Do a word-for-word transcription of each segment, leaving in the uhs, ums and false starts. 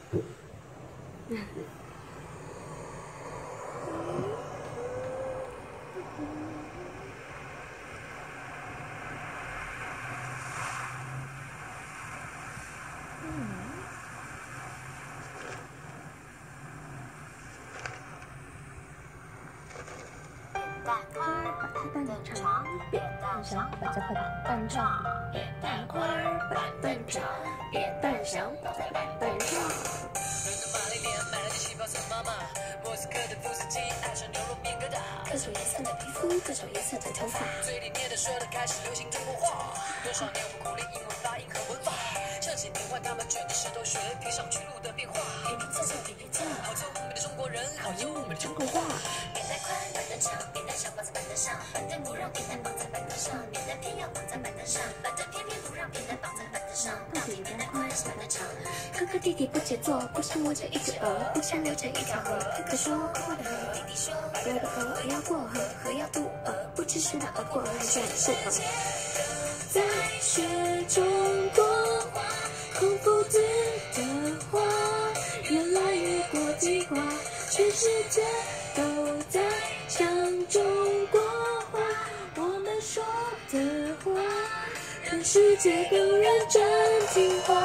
板凳长，扁担想摆在板凳上，扁担块儿板凳长，扁担想倒在板凳上。伦敦玛丽莲买了件旗袍送妈妈，莫斯科的布斯基爱上牛肉面疙瘩，各种颜色的皮肤，各种颜色的头发，嘴里念的说的开始流行中国话，多少年我苦练英文发音和文法，像几年换他们卷着舌头学披上去路的变化，拼拼凑凑比拼凑，好聪明的中国人，好优美的中国话。扁担宽，板凳长，扁担想绑在板凳上，板凳不让扁担绑在板凳上，扁担偏要绑在板凳上，板凳偏偏不让扁担绑在板凳上，到底扁担宽还是板凳长？哥哥弟弟不解作，不像我这一只鹅，不像流着一条河。哥哥说快快的河，弟弟说快快的河，鹅要过河，河要渡鹅，不知是那鹅过河还是渡鹅。在学中国话，孔夫子的话越来越国际化，全世界都在讲中国话，我们说的话让世界更认真听话。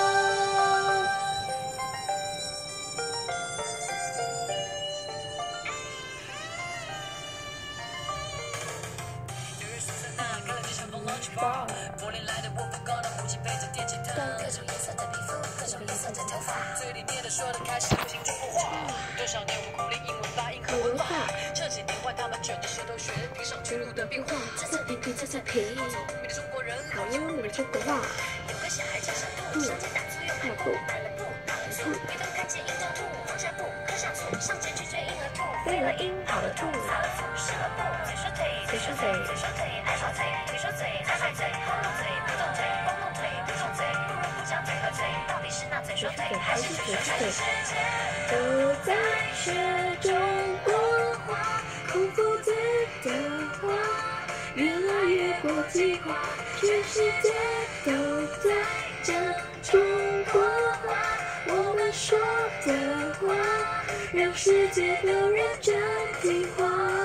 柏林来的我不高的母亲背着电吉他，各种颜色的皮肤，各种颜色的头发，嘴里念的说的开始流行中国话，多少年我苦练英文发音和文法，这几年换他们卷着舌头学披上去路的变化，擦擦皮皮擦擦皮，好聪明的中国人，好优美的中国话。有个小孩叫小兔，上街打醋又拍布，买了布跑了醋，回头看见一头兔，放下布喝下醋，上前去追婴儿兔，飞了鹰跑了兔，撒了醋湿了布，嘴说腿嘴说腿嘴说腿爱说腿腿说嘴爱说嘴，合拢嘴不动嘴光动腿不说嘴，不如不讲嘴和嘴，到底是那嘴说腿还是嘴说腿？都在学中国话，孔夫子的话越来越国际化，全世界都在讲中国话，我们说的话让世界更认真听话。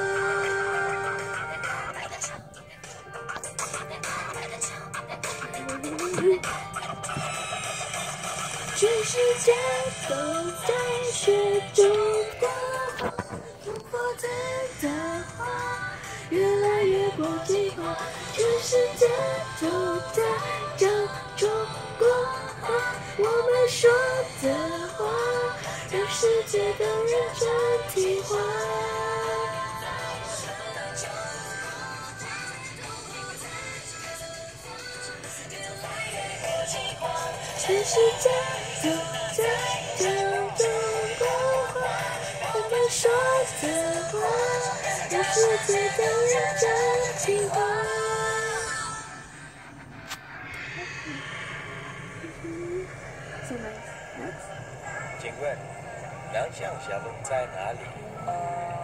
全世界都在学中国话，孔夫子的话越来越国际化，全世界都在讲中国话，我们说的话让世界更认真听话。全世界都在讲中国话，我们说的话让世界更认真听话。So nice, nice. 请问南向小路在哪里？